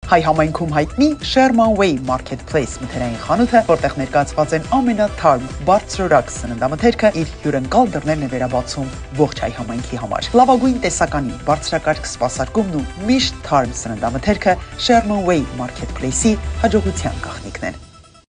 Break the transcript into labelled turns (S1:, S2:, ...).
S1: Հայ համայնքում հայտնի Sherman Way Marketplace մթերային խանութը, որտեղ ներկայացված են ամենաթարմ, բարձրորակ սննդամթերքը, իր հյուրընկալ դռներն է վերաբացում ողջ հայ համայնքի համար։ Լավագույն տեսականի, բարձրակարգ սպասարկումն ու միշտ թարմ սննդամթերքը Sherman Way Marketplace-ի հաջողության գաղտնիքն են։